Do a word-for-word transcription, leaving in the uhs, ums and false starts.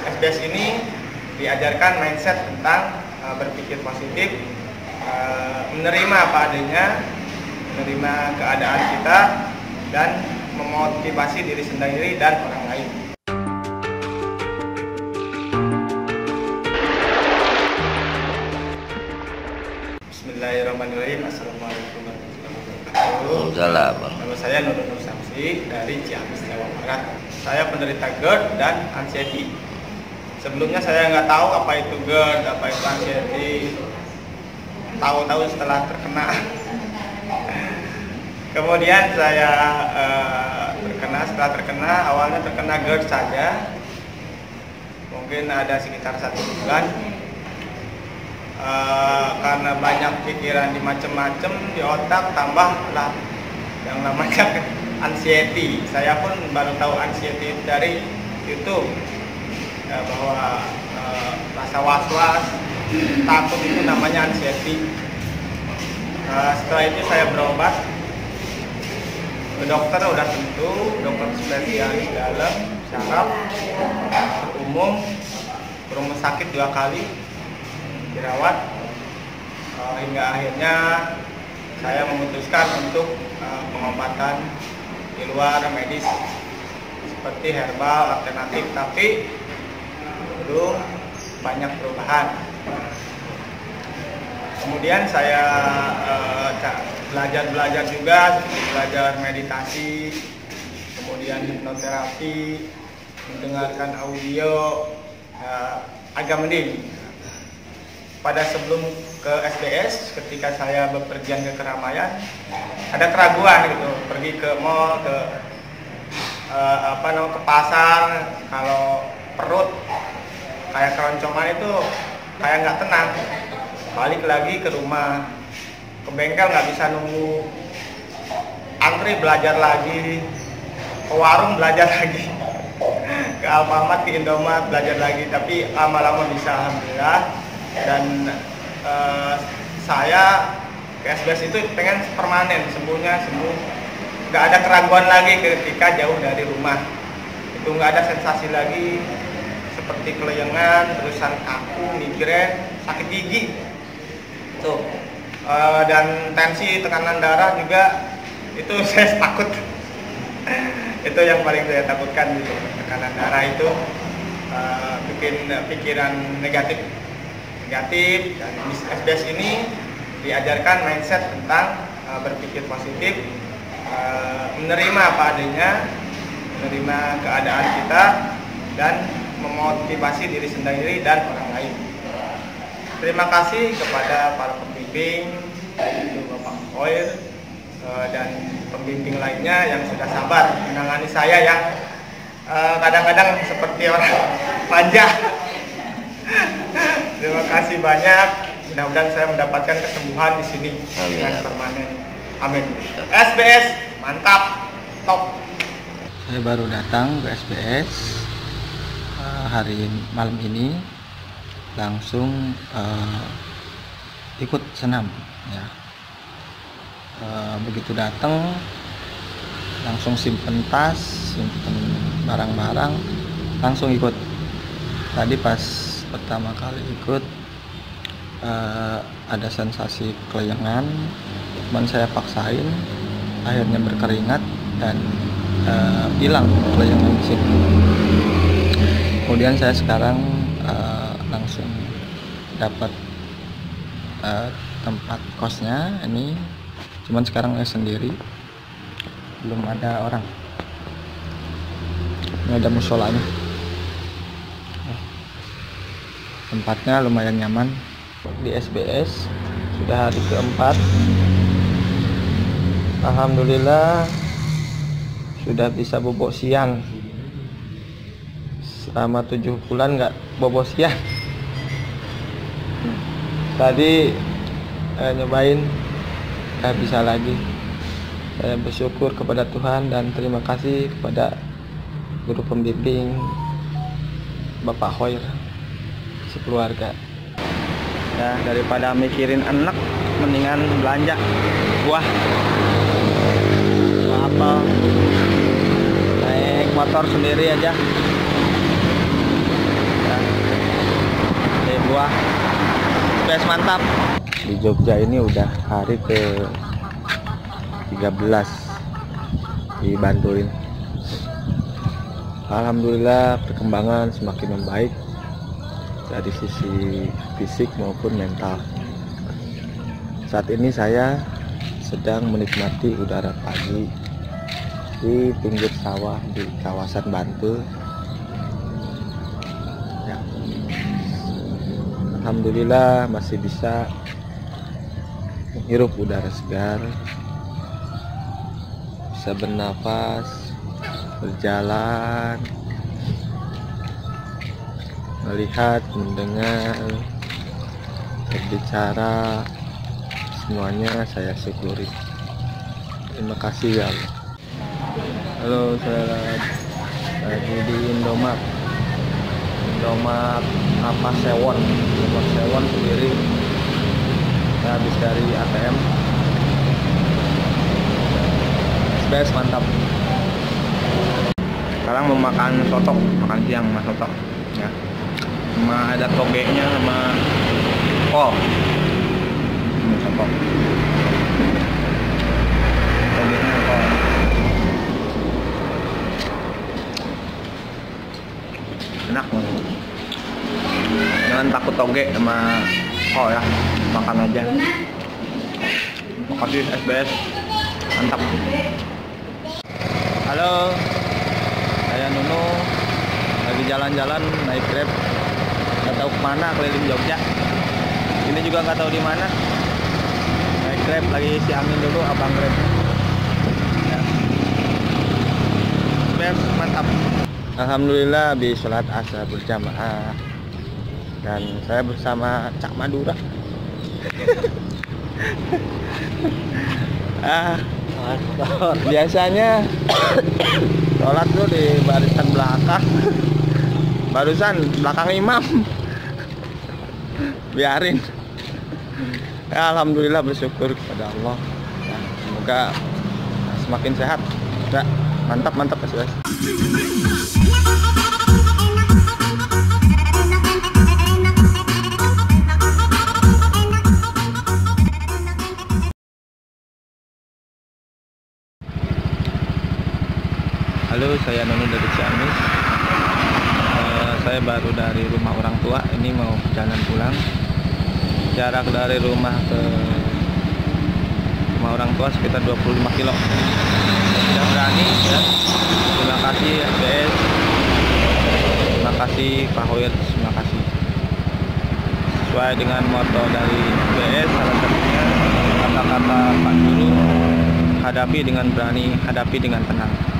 S B S ini diajarkan mindset tentang uh, berpikir positif, uh, menerima apa adanya, menerima keadaan kita, dan memotivasi diri sendiri dan orang lain. Bismillahirrahmanirrahim. Assalamualaikum warahmatullahi wabarakatuh. Nama saya Nurul Nur Samsi dari Ciamis, Jawa Barat. Saya penderita GERD dan anxiety. Sebelumnya saya nggak tahu apa itu GERD, apa itu anxiety. Tahu-tahu setelah terkena. Kemudian saya uh, terkena, setelah terkena, awalnya terkena GERD saja. Mungkin ada sekitar satu bulan. Uh, karena banyak pikiran di macam-macam di otak, tambahlah yang namanya anxiety. Saya pun baru tahu anxiety dari YouTube, ya, bahwa uh, rasa was-was, takut itu namanya anxiety. Uh, setelah itu saya berobat ke dokter, udah tentu dokter spesialis dalam saraf, dokter umum, ke rumah sakit dua kali dirawat, uh, hingga akhirnya saya memutuskan untuk uh, pengobatan di luar medis seperti herbal alternatif, tapi belum banyak perubahan. Kemudian saya belajar-belajar uh, juga, belajar meditasi, kemudian hipnoterapi, mendengarkan audio, uh, agak mending. Pada sebelum ke S B S, ketika saya bepergian ke keramaian, ada keraguan gitu, pergi ke mall, ke uh, apa namanya, ke pasar, kalau perut kayak keroncongan itu kayak nggak tenang. Balik lagi ke rumah, ke bengkel nggak bisa nunggu, antri belajar lagi, ke warung belajar lagi, ke Alfamart, ke Indomaret belajar lagi, tapi lama-lama bisa, alhamdulillah. Dan uh, saya ke S B S itu pengen permanen, sembuhnya sembuh, nggak ada keraguan lagi ketika jauh dari rumah. Itu nggak ada sensasi lagi seperti kelayangan, terusan kaku, migrain, sakit gigi tuh, uh, dan tensi, tekanan darah juga itu saya takut. Itu yang paling saya takutkan gitu, tekanan darah itu uh, bikin pikiran negatif negatif dan di S B S ini diajarkan mindset tentang uh, berpikir positif, uh, menerima apa adanya, menerima keadaan kita, dan memotivasi diri sendiri dan orang lain. Terima kasih kepada para pembimbing, yaitu Bapak Hoir uh, dan pembimbing lainnya yang sudah sabar menangani saya yang kadang-kadang uh, seperti orang manja. Terima kasih banyak. Mudah-mudahan saya mendapatkan kesembuhan di sini dengan permanen. Amin. S B S mantap, top. Saya baru datang ke S B S uh, hari malam ini, langsung uh, ikut senam. Ya. Uh, begitu datang, langsung simpen tas, simpen barang-barang, langsung ikut. Tadi pas pertama kali ikut uh, ada sensasi kelayangan, cuman saya paksain, akhirnya berkeringat dan hilang uh, kelayangan di sini. Kemudian saya sekarang uh, langsung dapat uh, tempat kosnya ini, cuman sekarang saya sendiri, belum ada orang. Ini ada musolanya. Tempatnya lumayan nyaman. Di S B S sudah hari keempat. Alhamdulillah sudah bisa bobo siang. Selama tujuh bulan nggak bobo siang. Tadi eh, nyobain nggak bisa lagi. Saya bersyukur kepada Tuhan dan terima kasih kepada guru pembimbing Bapak Hoir sekeluarga. Ya, daripada mikirin anak, mendingan belanja buah, apel, naik motor sendiri aja. S mantap. Di Jogja ini udah hari ke tiga belas dibantuin. Alhamdulillah perkembangan semakin membaik dari sisi fisik maupun mental. Saat ini saya sedang menikmati udara pagi di pinggir sawah di kawasan Bantul. Ya. Alhamdulillah masih bisa menghirup udara segar, bisa bernafas, berjalan, melihat, mendengar, berbicara, semuanya saya syukuri. Terima kasih ya Allah. Halo, saya lagi di Indomart. Indomart apa Sewon, Indomart Sewon sendiri. Saya habis dari A T M. S B S mantap. Sekarang mau makan soto, makan siang sama soto ya. Sama ada togenya sama kol. Ini soto. Togenya kol. Enak banget. Jangan takut toge sama kol ya. Makan aja. Makasih S B S. Mantap. Halo. Saya Nunu, lagi jalan-jalan naik Grab, nggak tahu kemana, keliling Jogja. Ini juga nggak tahu di mana. Naik Grab lagi isi angin dulu, abang Grab. Ya. Beb, mantap. Alhamdulillah habis sholat asar berjamaah dan saya bersama Cak Madura. ah, biasanya sholat tuh di barisan belakang, barusan belakang imam. Biarin ya, alhamdulillah bersyukur kepada Allah ya, semoga semakin sehat ya. Mantap mantap S B S. Halo, saya Nunu dari Ciamis. Uh, saya baru dari rumah orang tua. Ini mau perjalanan pulang. Jarak dari rumah ke rumah orang tua sekitar dua puluh lima kilo. Sudah berani ya. Terima kasih S B S. Terima kasih Pak Hoyer. Terima kasih. Sesuai dengan moto dari S B S, salah satunya kata-kata Pak Guru, hadapi dengan berani, hadapi dengan tenang.